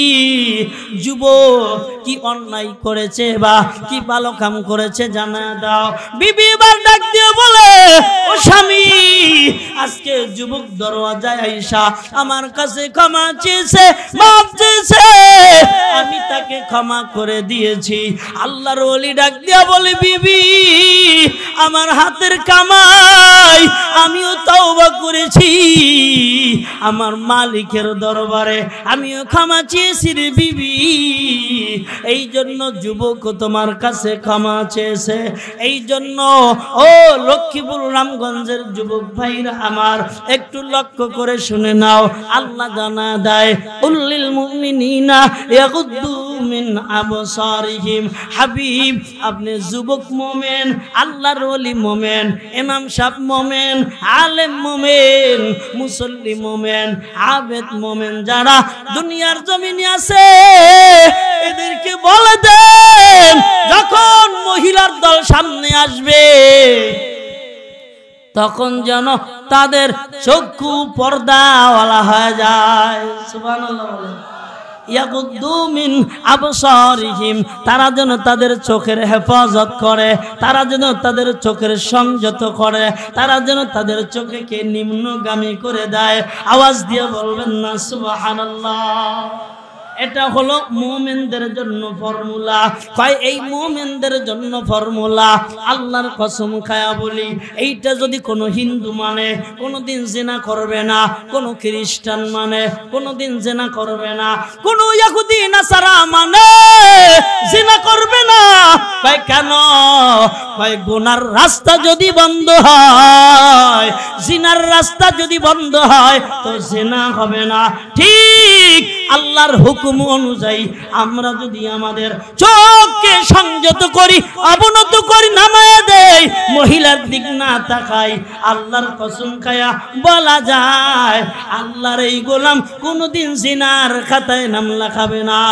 যুবক কি অন্যায় করেছে বা কি ভালো কাম করেছে জানা দাও। বিবি এবার ডাক দিয়া বলে, ও স্বামী আজকে যুবক দরওয়াজায় আইসা আমার কাছে ক্ষমা চেয়েছে, মাফ চেয়েছে, আমি তাকে ক্ষমা করে দিয়েছি। আল্লাহর ওলি ডাক দিয়া বলে, বিবি আমার হাতের কামাই আমিও তওবা করেছি, আমার মালিকের দরবারে আমিও ক্ষমা চেয়েছি রে বিবি। এই জন্য যুবক তোমার কাছে ক্ষমা চেয়েছে। এই জন্য ও লক্ষ্মীপুর রামগঞ্জের যুবক ভাইরা আমার একটু লক্ষ্য করে শুনে নাও, আল্লাহ জানা দেয় উল্লিল মুমিনিনা ইয়াগুদ্দু মিন আবসারিহিম। হাবিব আপনি যুবক মোমেন, আল্লাহর ওলি মোমেন, ইমাম সাহেব মোমেন, আলেম মোমেন, মুসল্লি মোমেন, আবেদ মোমেন যারা দুনিয়ার জমিনে আছে এদেরকে বলে দেন যখন মহিলার দল সামনে আসবে তখন যেন তাদের চক্ষু পর্দাওয়ালা হয়ে যায়। সুবহানাল্লাহ বলেন। ইয়াগুদ্দু মিন আবসারিহিম, তারা যেন তাদের চোখের হেফাজত করে, তারা যেন তাদের চোখের সংযত করে, তারা যেন তাদের চোখকে নিম্নগামী করে দেয়। আওয়াজ দিয়ে বলবেন না সুবহানাল্লাহ। এটা হলো মুমিনদের জন্য ফর্মুলা। কয় এই মুমিনদের জন্য ফর্মুলা, আল্লাহর কসম খায়া বলি এইটা যদি কোনো হিন্দু মানে কোনোদিন জিনা করবে না, কোনো খ্রিস্টান মানে কোনোদিন জিনা করবে না, কোনো ইহুদি নাসারা মানে জিনা করবে না। কয় কেন? কয় গুনার রাস্তা যদি বন্ধ হয়, জিনার রাস্তা যদি বন্ধ হয় তো জিনা হবে না। ঠিক আল্লাহর হুকুম অনুযায়ী আমরা যদি আমাদের চোখকে সংযত করি, অবনত করি, নামায় দেই, মহিলার দিক না তাকাই, আল্লাহর কসম খায়া বলা যায় আল্লাহর এই গোলাম কোনোদিন জিনার খাতায় নাম লেখাবে না।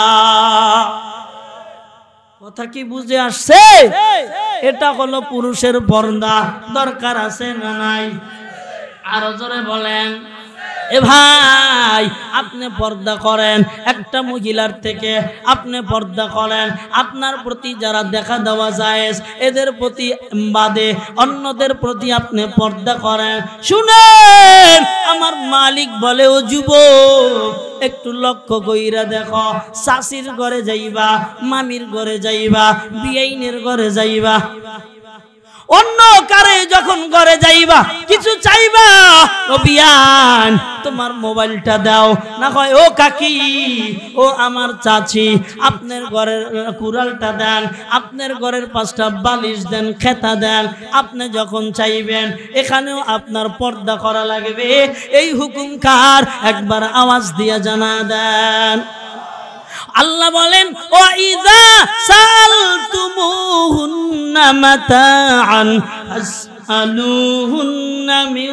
কথা কি বুঝে আসছে? এটা হলো পুরুষের পর্দা। দরকার আছে না নাই? আরো জোরে বলেন। এ ভাই আপনি পর্দা করেন, একটা মহিলার থেকে আপনি পর্দা করেন, আপনার প্রতি যারা দেখা দেওয়া যায় এদের প্রতি বাদে অন্যদের প্রতি আপনি পর্দা করেন। শুনেন আমার মালিক বলে, ও যুবক একটু লক্ষ্য কইরা দেখো, শাশির ঘরে যাইবা, মামির ঘরে যাইবা, বিয়াইনের ঘরে যাইবা, অন্য কারে যখন ঘরে যাইবা কিছু চাইবা, ও বিয়ান তোমার মোবাইলটা দাও, না হয় ও কাকি, ও আমার চাচি আপনার ঘরের কুড়ালটা দেন, আপনার ঘরের পাঁচটা বালিশ দেন, খেতা দেন। আপনি যখন চাইবেন এখানেও আপনার পর্দা করা লাগবে। এই হুকুম কার? একবার আওয়াজ দিয়ে জানা দেন। আল্লাহ বলেন, ও ইযা সালতুমুহুন্না মাতাআন ফাসআলুহুন্না মিন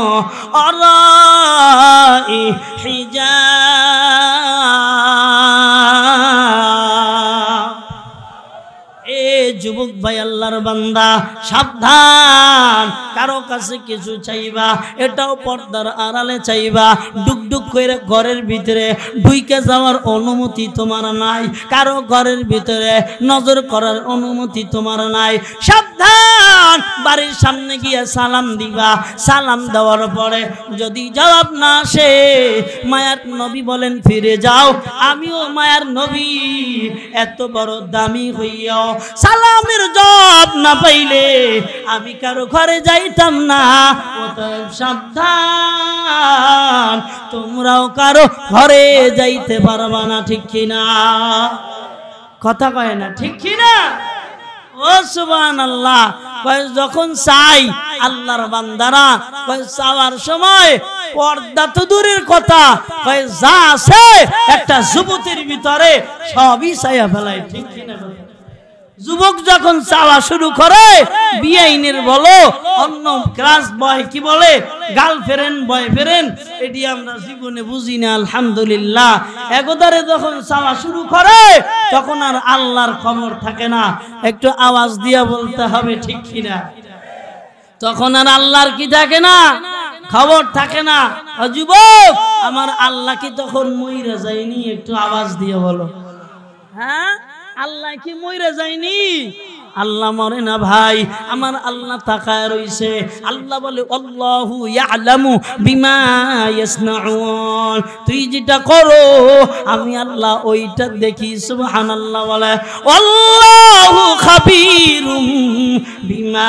ওয়ারাই হিজাব। এ যুবক ভাই আল্লাহর বান্দা সাবধান, কারো কাছে কিছু চাইবা, এটাও পর্দার আড়ালে চাইবা। ডুকডুক করে ঘরের ভিতরে ঢুইকে যাওয়ার অনুমতি তোমার নাই, কারো ঘরের ভিতরে নজর করার অনুমতি তোমার নাই। সাবধান, বাড়ির সামনে গিয়ে সালাম দিবা, সালাম দেওয়ার পরে যদি জবাব না আসে, মায়ার নবী বলেন ফিরে যাও। আমিও মায়ার নবী, এত বড় দামি হইয়াও সালামের জবাব না পাইলে আমি কারো ঘরে যাইতাম না। অতএব সাবধান, তোমরাও কারো ঘরে যাইতে পারবা না, ঠিক কিনা? কথা কয় না, ঠিক কিনা? ও সুবহানাল্লাহ। কয় যখন চাই আল্লাহর বান্দারা, কয় চাওয়ার সময় পর্দা তো দূরের কথা, কয় যা আছে একটা যুবতীর ভিতরে সবই চাইয়া ফেলায়, ঠিক কিনা? যুবক যখন চাওয়া শুরু করে, বিআইনের বলো অন্য ক্লাস বয় কি বলে, গার্লফ্রেন্ড বয়ফ্রেন্ড, এটি আমরা জীবনে বুঝি না। আলহামদুলিল্লাহ, একদারে যখন চাওয়া শুরু করে তখন আর আল্লাহর খবর থাকে না। একটু আওয়াজ দিয়া বলতে হবে, ঠিক কিনা? তখন আর আল্লাহর কি থাকে না, খবর থাকে না। যুবক, আমার আল্লাহ কি তখন মইরা যায়নি? একটু আওয়াজ দিয়ে বলো। হ্যাঁ, আল্লাহ কি মইরা যায়নি? আল্লাহ মরে না ভাই, আমার আল্লাহ তাকায় রইছে। আল্লাহ বলে আল্লাহু ইয়ালামু বিমা ইয়াসনাউন, তুই যেটা করো আমি আল্লাহ ওইটা দেখি। সুবহানাল্লাহ বলে আল্লাহু খাবীরুম বিমা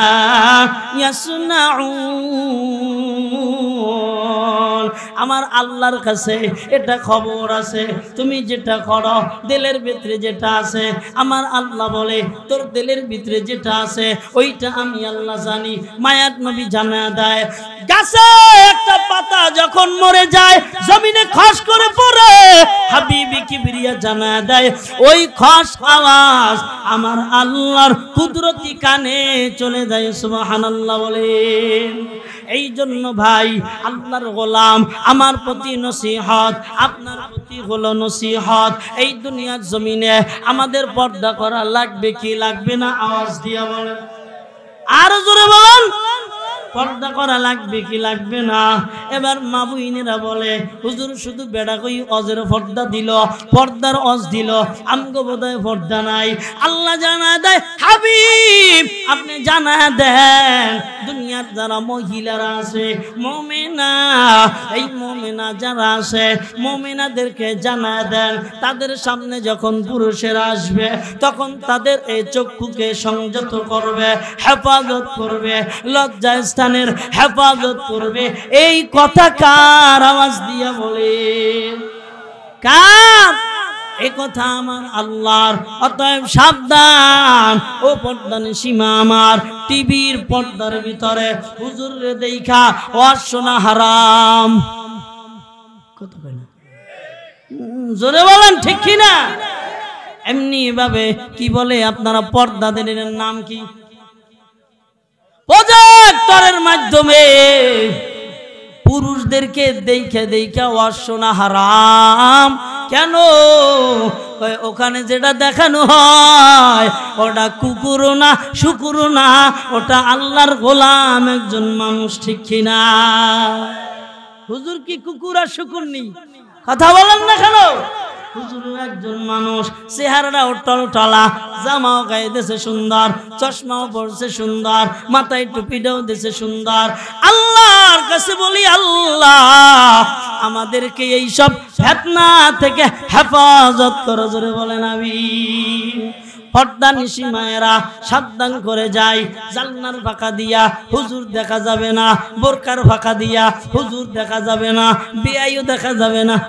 ইয়াসনাউন, আমার আল্লাহর কাছে এটা খবর আছে, তুমি যেটা করো দিলের ভিতরে যেটা আছে, আমার আল্লাহ বলে তোর দিলের ভিতরে যেটা আছে ওইটা আমি আল্লাহ জানি। মায়ার নবী জানা দেয়, গাছে একটা পাতা যখন মরে যায় জমিনে খস করে পড়ে, হাবিবি কিবরিয়া জানা দেয় ওই খস আওয়াজ আমার আল্লাহর কুদরতি কানে চলে যায়। সুবহানাল্লাহ বলেন। এই জন্য ভাই আল্লাহর গোলাম, আমার প্রতি নসিহত, আপনার প্রতি হলো নসিহত, এই দুনিয়ার জমিনে আমাদের পর্দা করা লাগবে কি লাগবে না? আওয়াজ দিয়া বলেন, আর জোরে বলেন, পর্দা করা লাগবে কি লাগবে না? এবার মা বুইনেরা বলে হুজুর শুধু বেড়া কই অজের পর্দা দিল, পর্দার অজ দিল, আমগো বোধহয় পর্দা নাই। আল্লাহ জানা দেয় হাবিব আপনি জানা দেন দুনিয়ার যারা মহিলারা আছে মুমিনা, এই মুমিনা যারা আছে মুমিনাদেরকে জানা দেন তাদের সামনে যখন পুরুষেরা আসবে তখন তাদের এই চক্ষুকে সংযত করবে, হেফাজত করবে, লজ্জায় স্থানের হেফাজত করবে। এই কথা কার আওয়াজ দিয়া বলে? কার? এই কথা আমার আল্লাহর। অতএব সাবধান, ও পর্দানি সীমা আমার, টিভির পর্দার ভিতরে হুজুর রে দেখা ওয়াজ শোনা হারাম। কত কইনা জোরে বলেন, ঠিক কি না? এমনি ভাবে কি বলে আপনারা পর্দাদের নাম কি? প্রজেক্টরের মাধ্যমে পুরুষদেরকে দেখে দেখে ওয়াজ শোনা হারাম। কেন? ওখানে যেটা দেখানো হয় ওটা কুকুরও না শুকুরও না, ওটা আল্লাহর গোলাম একজন মানুষ, ঠিক কিনা? হুজুর কি কুকুর আর শুকুর নেই? কথা বলেন না কেন? হুজুর একজন মানুষ, চেহারাটাও টলটলা, জামাও গায়ে দেশে সুন্দর, চশমাও পড়ছে সুন্দর, মাথায় টুপিটাও দেশে সুন্দর। আল্লাহর কাছে বলি আল্লাহ আমাদেরকে এই সব ফিতনা থেকে হেফাজত করো, জোরে বলেন আমিন। পর্দা নিশি মায়েরা সাবধান করে যায়, জালনার ফাঁকা দিয়া হুজুর দেখা যাবে না, বোরকার ফাঁকা দিয়া হুজুর দেখা যাবে না, বিয়াইও দেখা যাবে না,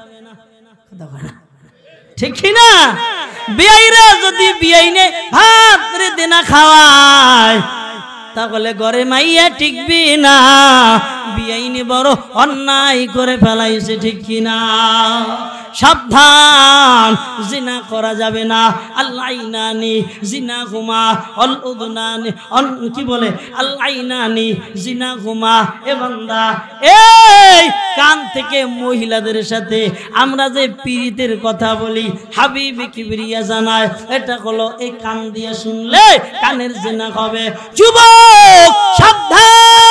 ঠিক না? বিয়াইরা যদি বিয়াইনে ভাত রে দেনা খাওয়ায় তাহলে ঘরে মাইয়া টিকবি না। বিয়াইনে বড় অন্যায় করে ফেলাইছে, ঠিক কিনা? সাবধান, জিনা করা যাবে না। আল্লাইনানি জিনা গুমা অল উদনানি অন কি বলে আল্লাইনানি জিনা গুমা। এ বান্দা, এই কান থেকে মহিলাদের সাথে আমরা যে পীড়িতের কথা বলি হাবিবে কিবরিয়া জানায় এটা হলো এই কান দিয়ে শুনলে কানের জিনা হবে। যুবক সাবধান,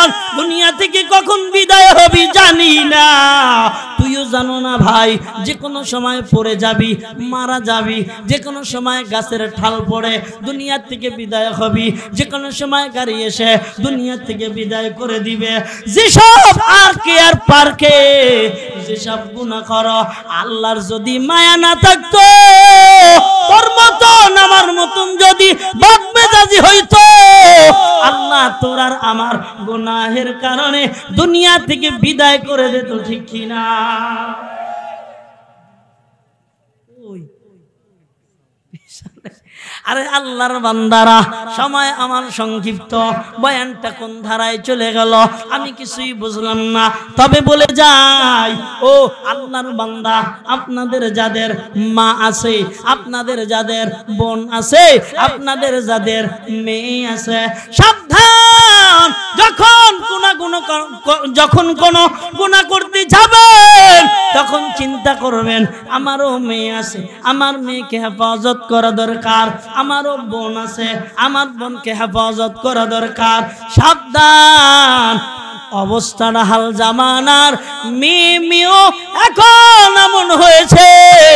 শোন, দুনিয়া থেকে কখন বিদায় হবি জানি না, তুইও জানো না ভাই, যে কোনো সময় পড়ে যাবি, মারা যাবি, যে কোনো সময় গাছের ঠাল পড়ে দুনিয়া থেকে বিদায় হবি, যে কোনো সময় গাড়ি এসে দুনিয়া থেকে বিদায় করে দিবে। যেসব আর কে আর পার্কে যেসব গুনাহ করো, আল্লাহর যদি মায়া না থাকতো, তোর মতন আমার মতন যদি বদমেজাজি হইতো, আল্লাহ তোর আর আমার গুনাহের কারণে দুনিয়া থেকে বিদায় করে দিত, ঠিক কিনা? আরে আল্লাহর বান্দারা, সময় আমার সংক্ষিপ্ত, বয়ানটা কোন ধারায় চলে গেল আমি কিছুই বুঝলাম না। তবে বলে যাই, ও আল্লাহর বান্দা, আপনাদের যাদের মা আছে, আপনাদের যাদের বোন আছে, আপনাদের যাদের মেয়ে আছে, সাবধান, যখন কোন গুণ যখন কোন গুনাহ করতে যাবেন তখন চিন্তা করবেন, আমারও মেয়ে আছে, আমার মেয়েকে হেফাজত করা দরকার, আমারও বোন আছে, আমার বোনকে হেফাজত করা দরকার। সাবধান, অবস্থাটা হাল জামানার মেয়ে মেয়েও এখন এমন হয়েছে,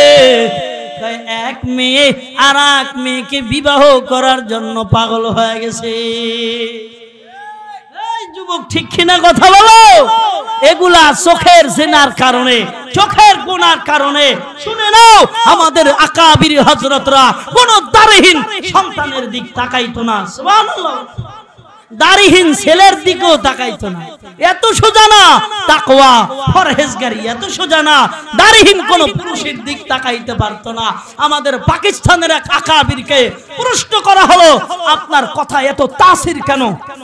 এক মেয়ে আর এক মেয়েকে বিবাহ করার জন্য পাগল হয়ে গেছে। যুবক, ঠিক কিনা কথা বলো? এগুলা চোখের জিনার কারণে, চোখের গুনার কারণে। শুনে নাও, আমাদের আকাবির হযরতরা কোন দাড়িহীন সন্তানের দিক তাকাইতো না, সুবহানাল্লাহ, দাড়িহীন ছেলের দিকেও তাকাইতো না। এত সোজা না তাকওয়া, পরহেজগারি, এত সোজা না দাড়িহীন কোন পুরুষের দিক তাকাইতে পারতো না। আমাদের পাকিস্তানের এক আকাবিরকে প্রশ্ন করা হলো, আপনার কথা এত তাসির কেন,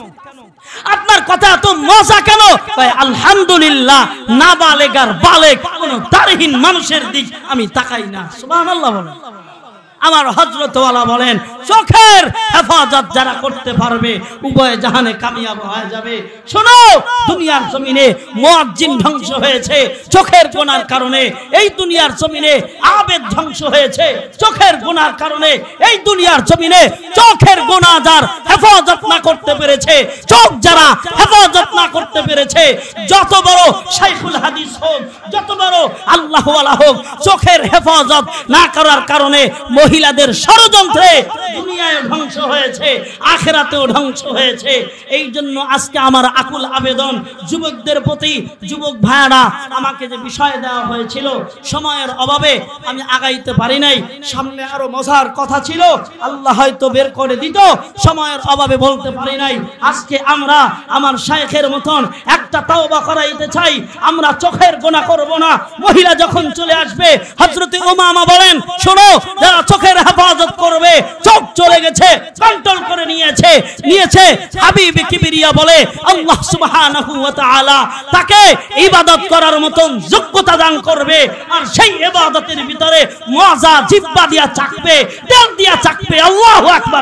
আপনার কথা এত মজা কেন? আলহামদুলিল্লাহ, নাবালেগার বালেগ কোন দাড়িহীন মানুষের দিক আমি তাকাই না। সুবহানাল্লাহ বলেন। আমার হযরত ওয়ালা বলেন, চোখের হেফাজত যারা করতে পারবে উভয় জাহানে কামিয়াব হয়ে যাবে। শোনো, দুনিয়ার জমিনে মুয়াজ্জিন ধ্বংস হয়েছে চোখের গুনার কারণে, এই দুনিয়ার জমিনে আবেদ ধ্বংস হয়েছে চোখের গুনার কারণে, এই দুনিয়ার জমিনে চোখের গুনাহ যার হেফাজত না করতে পেরেছে, চোখ যারা হেফাজত না করতে পেরেছে, যত বড় শাইখুল হাদিস হোক, যত বড় আল্লাহ ওয়ালা হোক, চোখের হেফাজত না করার কারণে মহিলাদের ষড়যন্ত্রে দুনিয়ায় ধ্বংস হয়েছে, আখিরাতেও ধ্বংস হয়েছে। এই জন্য আজকে আমার আকুল আবেদন যুবকদের প্রতি, যুবক ভাইরা, আমাকে যে বিষয় দেওয়া হয়েছিল সময়ের অভাবে আমি আগাইতে পারি নাই, সামনে আরো মজার কথা ছিল, আল্লাহ হয়তো বের করে দিত, সময়ের অভাবে বলতে পারি নাই। আজকে আমরা আমার শাইখের মতন একটা তাওবা করাইতে চাই, আমরা চোখের গুনাহ করব না। মহিলা যখন চলে আসবে, হযরত উমামা বলেন, শোনো, যারা চোখের হেফাজত করবে, চোখ চলে গেছে কন্ট্রোল করে নিয়েছে নিয়েছে হাবিব কিবরিয়া বলে আল্লাহ সুবহানাহু ওয়া তাআলা তাকে ইবাদত করার মতন যোগ্যতা দান করবে, আর সেই ইবাদতের ভিতরে মজা জিহ্বা দিয়া চাকবে, তেল দিয়া চাকবে। আল্লাহু আকবার,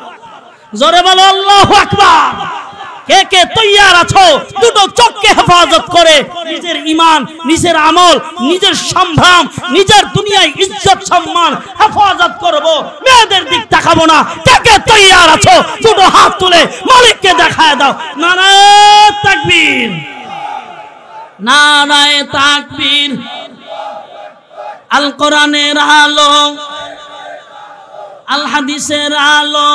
জোরে বলো আল্লাহু আকবার। কে কে তৈয়ার আছো দুটো চোখকে হেফাজত করে নিজের ঈমান, নিজের আমল, নিজের সম্ভ্রম, নিজের দুনিয়ায় ইজ্জত সম্মান হেফাজত করব, মেয়েদের দিক তাকাবো না? কে কে তৈয়ার আছো দুটো হাত তুলে মালিককে দেখায় দাও। নারায়ে তাকবীর, নারায়ে তাকবীর। আল কোরআনের আলো, আল হাদিসের আলো,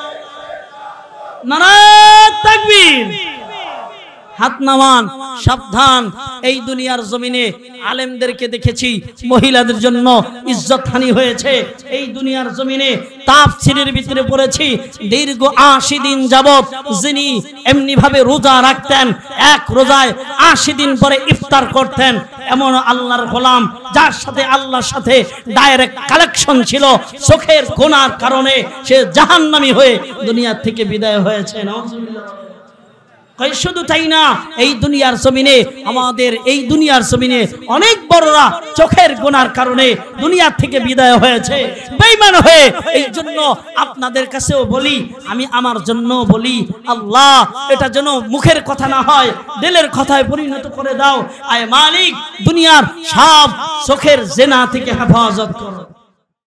নারায়ে তাকবীর। হাত নামান, সাবধান। এই দুনিয়ার জমিনে আলেমদেরকে দেখেছি মহিলাদের জন্য ইজ্জতহানি হয়েছে। এই দুনিয়ার জমিনে তাফসীরের ভিতরে পড়েছি, দীর্ঘ আশি দিন যাবত যিনি এমনি ভাবে রোজা রাখতেন, এক রোজায় আশি দিন পরে ইফতার করতেন, এমন আল্লাহর গোলাম যার সাথে আল্লাহর সাথে ডাইরেক্ট কালেকশন ছিল, চোখের গুনার কারণে সে জাহান্নামী হয়ে দুনিয়া থেকে বিদায় হয়েছে। নাউজুবিল্লাহ। শুধু তাই না, এই দুনিয়ার জমিনে, আমাদের এই দুনিয়ার জমিনে অনেক বড়রা চোখের গুনার কারণে দুনিয়া থেকে বিদায় হয়েছে বেঈমান হয়ে। এই জন্য আপনাদের কাছেও বলি, আমি আমার জন্য বলি, আল্লাহ এটা যেন মুখের কথা না হয়, দিলের কথায় পরিণত করে দাও। আয় মালিক, দুনিয়ার সব চোখের জেনা থেকে হেফাজত করো।